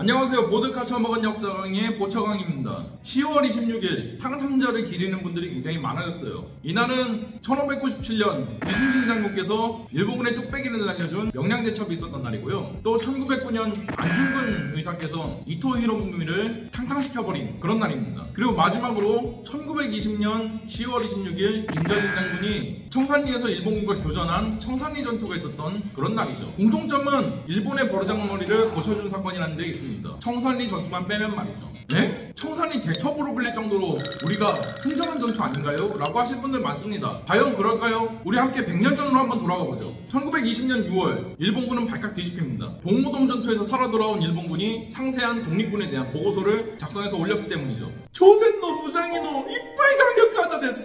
안녕하세요. 보드카 처먹은 역사강의 보처강입니다. 10월 26일 탕탕절을 기리는 분들이 굉장히 많아졌어요. 이날은 1597년 이순신 장군께서 일본군의 뚝배기를 날려준 명량대첩이 있었던 날이고요. 또 1909년 안중근 의사께서 이토 히로부미를 탕탕시켜버린 그런 날입니다. 그리고 마지막으로 1920년 10월 26일 김대중 장군이 청산리에서 일본군과 교전한 청산리 전투가 있었던 그런 날이죠. 공통점은 일본의 버르장머리를 고쳐준 사건이라는 데 있습니다. 청산리 전투만 빼면 말이죠. 네? 청산리 대첩으로 불릴 정도로 우리가 승전한 전투 아닌가요? 라고 하실 분들 많습니다. 과연 그럴까요? 우리 함께 100년 전으로 한번 돌아가 보죠. 1920년 6월 일본군은 발칵 뒤집힙니다. 봉오동 전투에서 살아 돌아온 일본군이 상세한 독립군에 대한 보고서를 작성해서 올렸기 때문이죠. 조센노 무장이노 이빠이 강력하다 데스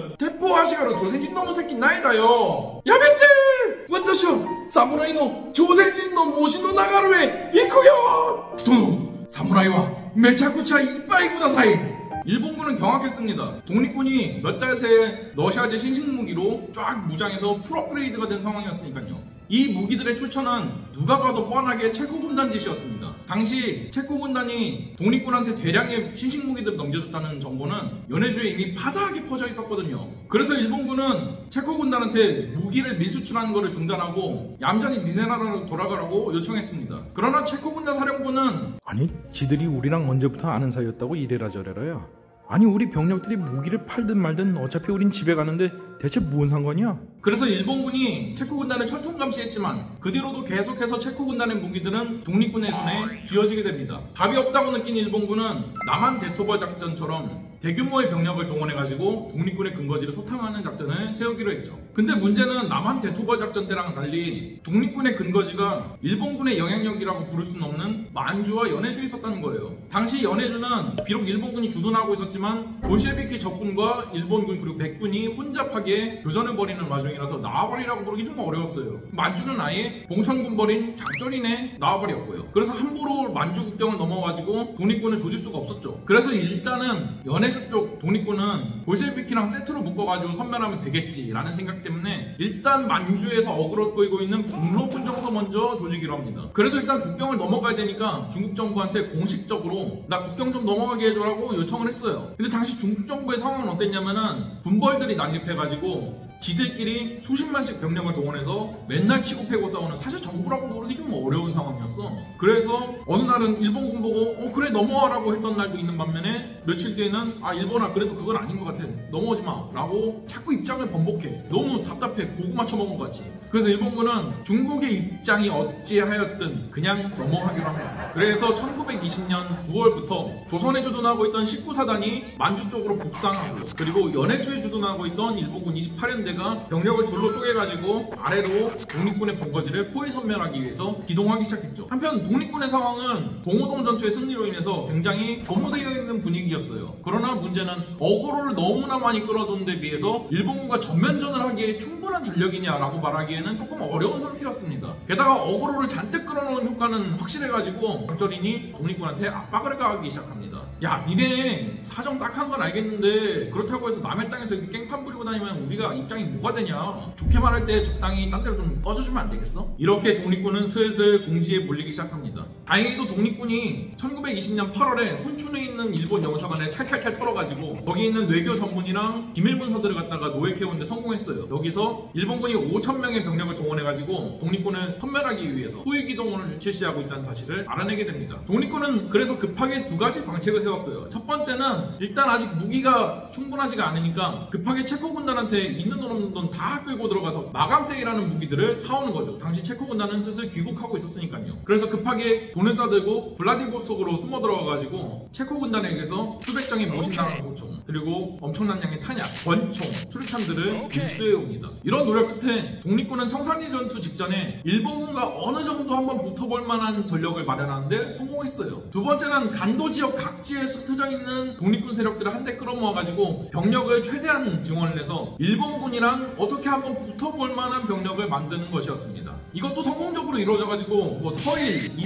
대포 아시가로 조센진노 새끼 나이다요 야베테 와타시오 사무라이노 조센진노 모시노 나가루에 이쿠요 도노 사무라이와 메차쿠차 이빠이 구다사이. 일본군은 경악했습니다. 독립군이 몇 달 새에 러시아제 신식무기로 쫙 무장해서 풀업그레이드가 된 상황이었으니까요. 이 무기들의 출처는 누가 봐도 뻔하게 체코 군단 짓이었습니다. 당시 체코 군단이 독립군한테 대량의 신식무기들을 넘겨줬다는 정보는 연해주에 이미 파다하게 퍼져 있었거든요. 그래서 일본군은 체코 군단한테 무기를 미수출하는 것을 중단하고 얌전히 니네 나라로 돌아가라고 요청했습니다. 그러나 체코 군단 사령부는 아니 지들이 우리랑 언제부터 아는 사이였다고 이래라 저래라야. 아니 우리 병력들이 무기를 팔든 말든 어차피 우린 집에 가는데 대체 뭔 상관이야? 그래서 일본군이 체코 군단을 철통 감시했지만 그 뒤로도 계속해서 체코 군단의 무기들은 독립군의 손에 쥐어지게 됩니다. 답이 없다고 느낀 일본군은 남한 대토벌 작전처럼 대규모의 병력을 동원해가지고 독립군의 근거지를 소탕하는 작전을 세우기로 했죠. 근데 문제는 남한 대토벌 작전 때랑은 달리 독립군의 근거지가 일본군의 영향력이라고 부를 수는 없는 만주와 연해주에 있었다는 거예요. 당시 연해주는 비록 일본군이 주둔하고 있었지만 볼셰비키 적군과 일본군 그리고 백군이 혼잡하게 교전을 벌이는 와중이라서 나와버리라고 부르기 좀 어려웠어요. 만주는 아예 봉천군 벌인 작전인의 나와버렸고요. 그래서 함부로 만주 국경을 넘어가지고 독립군을 조질 수가 없었죠. 그래서 일단은 연해주 쪽 독립군은 볼셰비키랑 세트로 묶어가지고 선멸하면 되겠지라는 생각 때문에 일단 만주에서 어그로 끌고 있는 북로군정서 먼저 조지기로 합니다. 그래도 일단 국경을 넘어가야 되니까 중국 정부한테 공식적으로 나 국경 좀 넘어가게 해줘라고 요청을 했어요. 근데 당시 중국 정부의 상황은 어땠냐면은 군벌들이 난립해가지고 지들끼리 수십만씩 병력을 동원해서 맨날 치고 패고 싸우는 사실 정부라고 부르기 좀 어려운 상황이었어. 그래서 어느 날은 일본군 보고 그래 넘어와라고 했던 날도 있는 반면에 며칠 뒤에는 일본아 그래도 그건 아닌 것 같아 넘어오지 마 라고 자꾸 입장을 번복해. 너무 답답해. 고구마 처먹은 것 같이. 그래서 일본군은 중국의 입장이 어찌하였든 그냥 넘어가기로 합니다. 그래서 1920년 9월부터 조선에 주둔하고 있던 19사단이 만주 쪽으로 북상하고 그리고 연해주에 주둔하고 있던 일본군 28연대 가 병력을 둘로 쪼개가지고 아래로 독립군의 본거지를 포위 섬멸하기 위해서 기동하기 시작했죠. 한편 독립군의 상황은 봉오동 전투의 승리로 인해서 굉장히 고무되어 있는 분위기였어요. 그러나 문제는 어그로를 너무나 많이 끌어둔 데 비해서 일본군과 전면전을 하기에 충분한 전력이냐라고 말하기에는 조금 어려운 상태였습니다. 게다가 어그로를 잔뜩 끌어놓은 효과는 확실해가지고 적절인이 독립군한테 압박을 가하기 시작합니다. 야 니네 사정 딱한 건 알겠는데 그렇다고 해서 남의 땅에서 이렇게 깽판 부리고 다니면 우리가 입장이 뭐가 되냐. 좋게 말할 때 적당히 딴 데로 좀 꺼져주면 안 되겠어? 이렇게 독립군은 슬슬 궁지에 몰리기 시작합니다. 다행히도 독립군이 1920년 8월에 훈춘에 있는 일본 영사관에 탈탈탈 털어가지고 거기 있는 외교 전문이랑 기밀문서들을 갖다가 노획해오는데 성공했어요. 여기서 일본군이 5,000명의 병력을 동원해가지고 독립군을 섬멸하기 위해서 포위기동을 실시하고 있다는 사실을 알아내게 됩니다. 독립군은 그래서 급하게 두 가지 방책을 세웠어요. 첫 번째는 일단 아직 무기가 충분하지가 않으니까 급하게 체코 군단한테 있는 돈 없는 돈 다 끌고 들어가서 마감세이라는 무기들을 사오는 거죠. 당시 체코 군단은 슬슬 귀국하고 있었으니까요. 그래서 급하게 돈을 싸들고 블라디보스톡으로 숨어 들어가가지고 체코 군단에게서 수백 장의 모신당한 고총 그리고 엄청난 양의 탄약, 권총, 수류탄들을 입수해옵니다. 이런 노력 끝에 독립군은 청산리 전투 직전에 일본군과 어느 정도 한번 붙어볼 만한 전력을 마련하는데 성공했어요. 두 번째는 간도 지역 각지에 흩어져 있는 독립군 세력들을 한데 끌어모아가지고 병력을 최대한 증원을 해서 일본군이랑 어떻게 한번 붙어볼 만한 병력을 만드는 것이었습니다. 이것도 성공적으로 이루어져가지고 서일, 이범석,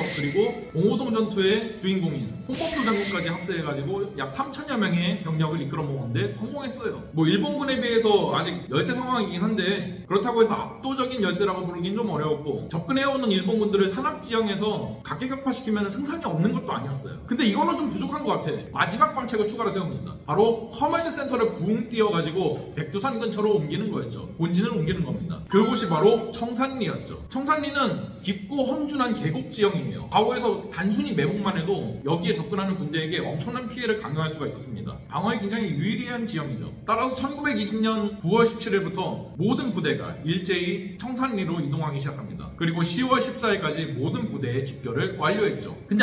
그리고 봉오동 전투의 주인공인 홍범도 장군까지 합세해가지고 약 3천여 명의 병력을 이끌어 모으는데 성공했어요. 뭐 일본군에 비해서 아직 열세 상황이긴 한데 그렇다고 해서 압도적인 열세라고 부르긴 좀 어려웠고 접근해오는 일본군들을 산악지형에서 각계격파시키면 승산이 없는 것도 아니었어요. 근데 이거는 좀 부족한 것 같아. 마지막 방책을 추가로 세웁니다. 바로 커맨드 센터를 붕 띄워가지고 백두산 근처로 옮기는 거였죠. 본진을 옮기는 겁니다. 그곳이 바로 청산리였죠. 청산리는 깊고 험준한 계곡 지형이에요. 과거에서 단순히 매복만 해도 여기에 접근하는 군대에게 엄청난 피해를 강요할 수가 있었습니다. 방어에 굉장히 유리한 지형이죠. 따라서 1920년 9월 17일부터 모든 부대가 일제히 청산리로 이동하기 시작합니다. 그리고 10월 14일까지 모든 부대의 집결을 완료했죠. 근데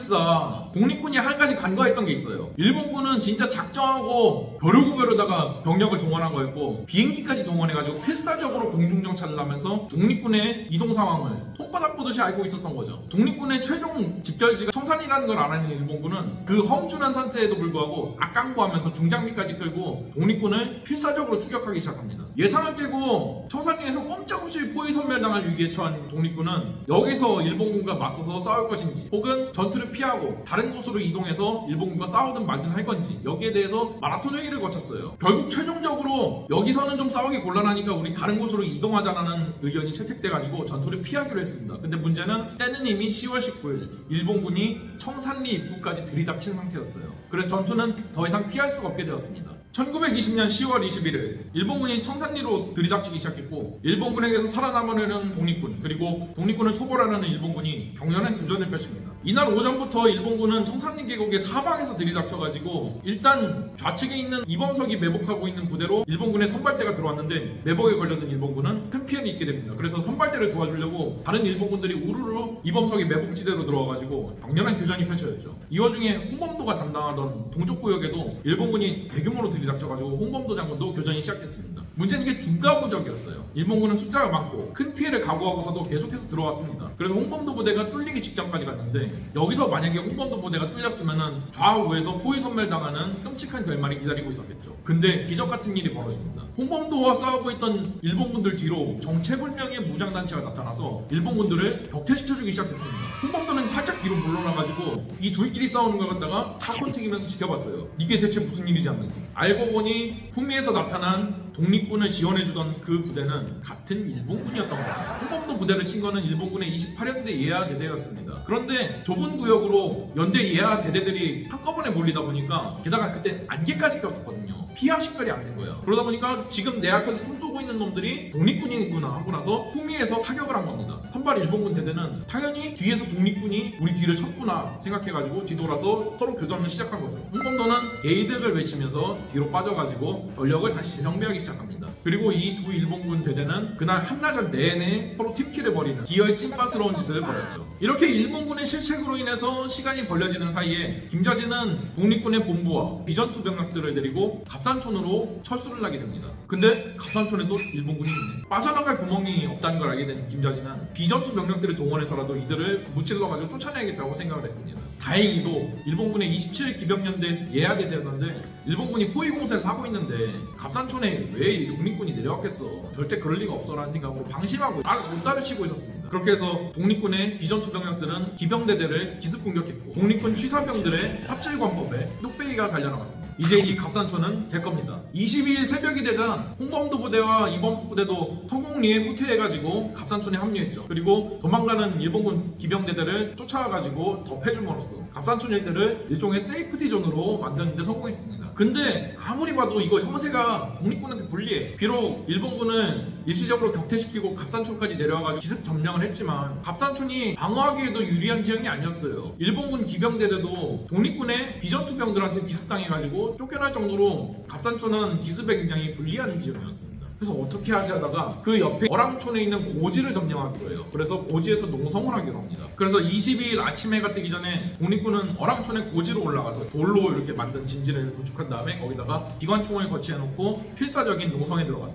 앞불사 독립군이 한 가지 간과했던 게 있어요. 일본군은 진짜 작정하고 벼르고벼르다가 병력을 동원한 거였고 비행기까지 동원해가지고 필사적으로 공중정찰을 하면서 독립군의 이동 상황을 손바닥 보듯이 알고 있었던 거죠. 독립군의 최종 집결지가 청산이라는 걸 알아낸 일본군은 그 험준한 산세에도 불구하고 악강구하면서 중장비까지 끌고 독립군을 필사적으로 추격하기 시작합니다. 예상을 깨고 청산리에서 꼼짝없이 포위선멸당할 위기에 처한 독립군은 여기서 일본군과 맞서서 싸울 것인지 혹은 전투를 피하고 다른 곳으로 이동해서 일본군과 싸우든 말든 할 건지 여기에 대해서 마라톤 회의를 거쳤어요. 결국 최종적으로 여기서는 좀 싸우기 곤란하니까 우리 다른 곳으로 이동하자라는 의견이 채택돼가지고 전투를 피하기로 했습니다. 근데 문제는 때는 이미 10월 19일 일본군이 청산리 입구까지 들이닥친 상태였어요. 그래서 전투는 더 이상 피할 수가 없게 되었습니다. 1920년 10월 21일 일본군이 청산리로 들이닥치기 시작했고 일본군에게서 살아남으려는 독립군 그리고 독립군을 토벌하려는 일본군이 격렬한 교전을 펼칩니다. 이날 오전부터 일본군은 청산리 계곡의 사방에서 들이닥쳐가지고 일단 좌측에 있는 이범석이 매복하고 있는 부대로 일본군의 선발대가 들어왔는데 매복에 걸려든 일본군은 큰 피해를 입게 됩니다. 그래서 선발대를 도와주려고 다른 일본군들이 우르르 이범석이 매복지대로 들어와가지고 격렬한 교전이 펼쳐졌죠. 이 와중에 홍범도가 담당하던 동쪽 구역에도 일본군이 대규모로 들이닥쳐가지고 홍범도 장군도 교전이 시작됐습니다. 문제는 이게 중가부적이었어요. 일본군은 숫자가 많고 큰 피해를 각오하고서도 계속해서 들어왔습니다. 그래서 홍범도 부대가 뚫리기 직전까지 갔는데 여기서 만약에 홍범도 부대가 뚫렸으면 좌우에서 포위선멸당하는 끔찍한 결말이 기다리고 있었겠죠. 근데 기적같은 일이 벌어집니다. 홍범도와 싸우고 있던 일본군들 뒤로 정체불명의 무장단체가 나타나서 일본군들을 격퇴시켜주기 시작했습니다. 홍범도는 살짝 뒤로 물러나가지고 이 둘끼리 싸우는 걸 갖다가 팝콘 튀기면서 지켜봤어요. 이게 대체 무슨 일이지 않는지. 알고 보니 후미에서 나타난 독립군을 지원해주던 그 부대는 같은 일본군이었던 겁니다. 홍범도 부대를 친 거는 일본군의 28연대 예하 대대였습니다. 그런데 좁은 구역으로 연대 예하 대대들이 한꺼번에 몰리다 보니까 게다가 그때 안개까지 꼈었거든요. 피하 식별이 안 된 거예요. 그러다 보니까 지금 내 앞에서 총 쏘고 있는 놈들이 독립군이구나 하고 나서 후미에서 사격을 한 겁니다. 선발 일본군 대대는 당연히 뒤에서 독립군이 우리 뒤를 쳤구나 생각해가지고 뒤돌아서 서로 교전을 시작한 거죠. 홍범도는 게이득을 외치면서 뒤로 빠져가지고 전력을 다시 재정비하기 시작합니다. 그리고 이 두 일본군 대대는 그날 한나절 내내 서로 팀킬을 벌이는 기어의 찐빠스러운 짓을 벌였죠. 이렇게 일본군의 실책으로 인해서 시간이 벌려지는 사이에 김좌진은 독립군의 본부와 비전투 병력들을 데리고 갑산촌으로 철수를 하게 됩니다. 근데 갑산촌에도 일본군이 있네. 빠져나갈 구멍이 없다는 걸 알게 된 김좌진은 비전투 병력들을 동원해서라도 이들을 무찔러가지고 쫓아내야겠다고 생각을 했습니다. 다행히도 일본군의 27 기병연대 예하대대였는데 일본군이 포위 공세를 하고 있는데 갑산촌에 왜 이 독립군이 내려왔겠어. 절대 그럴 리가 없어라는 생각으로 방심하고 못 따르치고 있었습니다. 그렇게 해서 독립군의 비전투 병력들은 기병대대를 기습 공격했고 독립군 취사병들의 합질관법에 뚝배기가 갈려나갔습니다. 이제 이 갑산촌은 제 겁니다. 22일 새벽이 되자 홍범도 부대와 이범석 부대도 성공리에 후퇴해가지고 갑산촌에 합류했죠. 그리고 도망가는 일본군 기병대대를 쫓아가가지고 덮해줌으로써 갑산촌 일대를 일종의 세이프티 존으로 만드는 데 성공했습니다. 근데 아무리 봐도 이거 형세가 독립군한테 불리해. 비록 일본군을 일시적으로 격퇴시키고 갑산촌까지 내려와가지고 기습 점령을 했지만 갑산촌이 방어하기에도 유리한 지형이 아니었어요. 일본군 기병대대도 독립군의 비전투병들한테 기습당해가지고 쫓겨날 정도로 갑산촌은 기습에 굉장히 불리한 지형이었습니다. 그래서 어떻게 하지 하다가 그 옆에 어랑촌에 있는 고지를 점령하기로 해요. 그래서 고지에서 농성을 하기로 합니다. 그래서 22일 아침 해가 뜨기 전에 독립군은 어랑촌의 고지로 올라가서 돌로 이렇게 만든 진지를 구축한 다음에 거기다가 기관총을 거치해놓고 필사적인 농성에 들어갔습니다.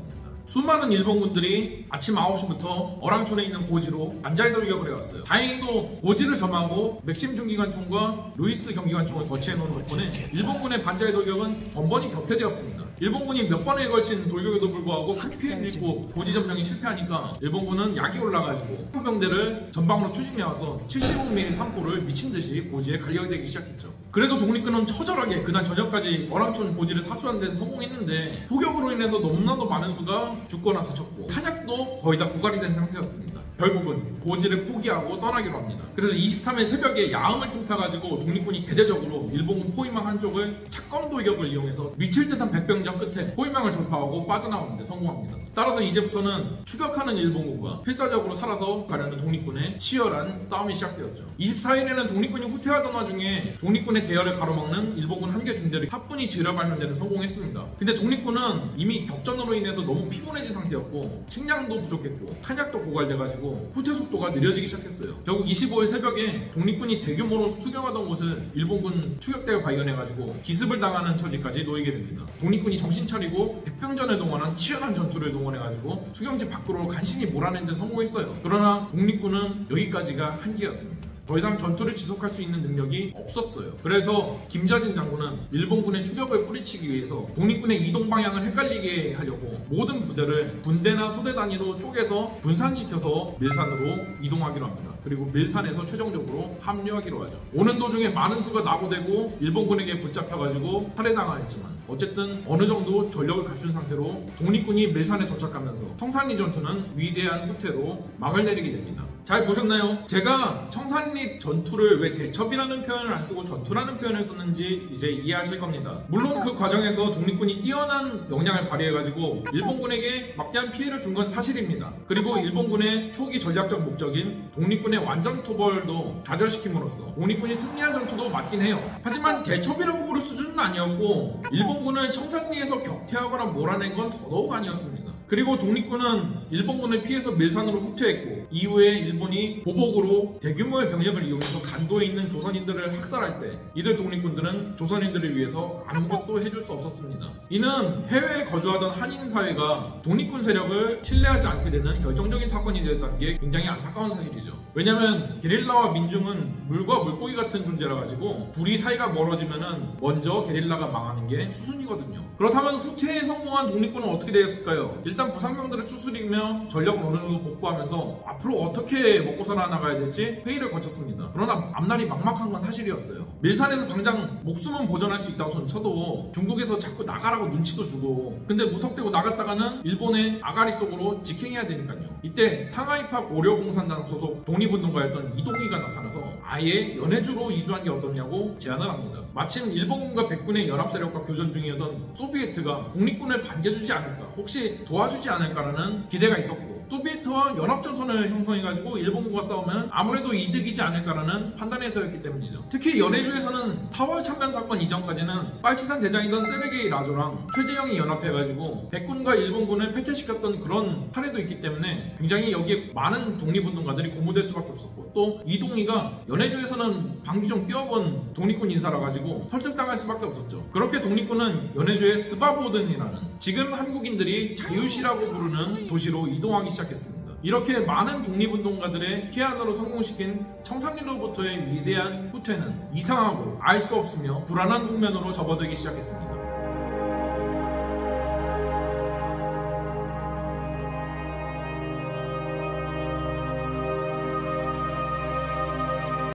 수많은 일본군들이 아침 9시부터 어랑촌에 있는 고지로 반자이 돌격을 해왔어요. 다행히도 고지를 점하고 맥심 중기관총과 루이스 경기관총을 거치해놓은 덕분에 일본군의 반자이 돌격은 번번이 격퇴되었습니다. 일본군이 몇 번에 걸친 돌격에도 불구하고 큰 피해를 입고 고지 점령이 실패하니까 일본군은 약이 올라가지고 포병대를 전방으로 추진해와서 75mm 삼포를 미친듯이 고지에 갈려대기 시작했죠. 그래도 독립군은 처절하게 그날 저녁까지 어랑촌 고지를 사수하는 데는 성공했는데 폭격으로 인해서 너무나도 많은 수가 죽거나 다쳤고 탄약도 거의 다 고갈이 된 상태였습니다. 결국은 고지를 포기하고 떠나기로 합니다. 그래서 23일 새벽에 야음을 틈타가지고 독립군이 대대적으로 일본군 포위망 한쪽을 착검 돌격을 이용해서 미칠 듯한 백병전 끝에 포위망을 돌파하고 빠져나오는데 성공합니다. 따라서 이제부터는 추격하는 일본군과 필사적으로 살아서 가려는 독립군의 치열한 싸움이 시작되었죠. 24일에는 독립군이 후퇴하던 와중에 독립군의 대열을 가로막는 일본군 한 개 중대를 사뿐히 지려밟는 데는 성공했습니다. 근데 독립군은 이미 격전으로 인해서 너무 피곤해진 상태였고 식량도 부족했고 탄약도 고갈돼가지고 후퇴 속도가 느려지기 시작했어요. 결국 25일 새벽에 독립군이 대규모로 수경하던 곳을 일본군 추격대가 발견해가지고 기습을 당하는 처지까지 놓이게 됩니다. 독립군이 정신 차리고 백병전에 동원한 치열한 전투를 동원해가지고 수경지 밖으로 간신히 몰아낸 데 성공했어요. 그러나 독립군은 여기까지가 한계였습니다. 더 이상 전투를 지속할 수 있는 능력이 없었어요. 그래서 김좌진 장군은 일본군의 추격을 뿌리치기 위해서 독립군의 이동 방향을 헷갈리게 하려고 모든 부대를 군대나 소대 단위로 쪼개서 분산시켜서 밀산으로 이동하기로 합니다. 그리고 밀산에서 최종적으로 합류하기로 하죠. 오는 도중에 많은 수가 낙오되고 일본군에게 붙잡혀가지고 살해당하였지만 어쨌든 어느 정도 전력을 갖춘 상태로 독립군이 밀산에 도착하면서 청산리 전투는 위대한 후퇴로 막을 내리게 됩니다. 잘 보셨나요? 제가 청산리 전투를 왜 대첩이라는 표현을 안 쓰고 전투라는 표현을 썼는지 이제 이해하실 겁니다. 물론 그 과정에서 독립군이 뛰어난 역량을 발휘해가지고 일본군에게 막대한 피해를 준 건 사실입니다. 그리고 일본군의 초기 전략적 목적인 독립군의 완전 토벌도 좌절시킴으로써 독립군이 승리한 전투도 맞긴 해요. 하지만 대첩이라고 부를 수준은 아니었고 일본군을 청산리에서 격퇴하거나 몰아낸 건 더더욱 아니었습니다. 그리고 독립군은 일본군을 피해서 밀산으로 후퇴했고 이후에 일본이 보복으로 대규모의 병력을 이용해서 간도에 있는 조선인들을 학살할 때 이들 독립군들은 조선인들을 위해서 아무것도 해줄 수 없었습니다. 이는 해외에 거주하던 한인 사회가 독립군 세력을 신뢰하지 않게 되는 결정적인 사건이 되었다는 게 굉장히 안타까운 사실이죠. 왜냐면 게릴라와 민중은 물과 물고기 같은 존재라 가지고 둘이 사이가 멀어지면은 먼저 게릴라가 망하는 게 수순이거든요. 그렇다면 후퇴에 성공한 독립군은 어떻게 되었을까요? 일단 부상병들을 추스리며 전력을 어느 정도 복구하면서 앞으로 어떻게 먹고 살아나가야 될지 회의를 거쳤습니다. 그러나 앞날이 막막한 건 사실이었어요. 밀산에서 당장 목숨은 보존할 수 있다고 손 쳐도 중국에서 자꾸 나가라고 눈치도 주고 근데 무턱대고 나갔다가는 일본의 아가리 속으로 직행해야 되니까요. 이때 상하이파 고려공산당 소속 독립운동가였던 이동희가 나타나서 아예 연해주로 이주한 게 어떠냐고 제안을 합니다. 마침 일본군과 백군의 연합세력과 교전 중이었던 소비에트가 독립군을 반겨주지 않을까 혹시 도와주지 않을까라는 기대가 있었고 소비에트와 연합전선을 형성해가지고 일본군과 싸우면 아무래도 이득이지 않을까라는 판단에서였기 때문이죠. 특히 연해주에서는 4월 참변 사건 이전까지는 빨치산 대장이던 세르게이 라조랑 최재형이 연합해가지고 백군과 일본군을 패퇴시켰던 그런 사례도 있기 때문에 굉장히 여기에 많은 독립운동가들이 고무될 수밖에 없었고 또 이동희가 연해주에서는 방귀 좀 뀌어본 독립군 인사라 가지고 설득당할 수밖에 없었죠. 그렇게 독립군은 연해주의 스바보든이라는 지금 한국인들이 자유시라고 부르는 도시로 이동하기 시작했습니다. 이렇게 많은 독립운동가들의 피안으로 성공시킨 청산리로부터의 위대한 후퇴는 이상하고 알 수 없으며 불안한 국면으로 접어들기 시작했습니다.